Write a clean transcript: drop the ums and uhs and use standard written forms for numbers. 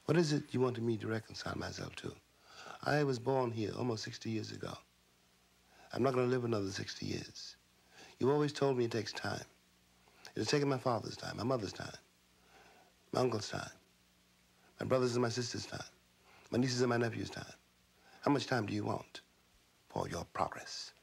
What is it you wanted me to reconcile myself to? I was born here almost 60 years ago. I'm not going to live another 60 years. You always told me it takes time. It has taken my father's time, my mother's time, my uncle's time, my brother's and my sister's time, my niece's and my nephew's time. How much time do you want for your progress?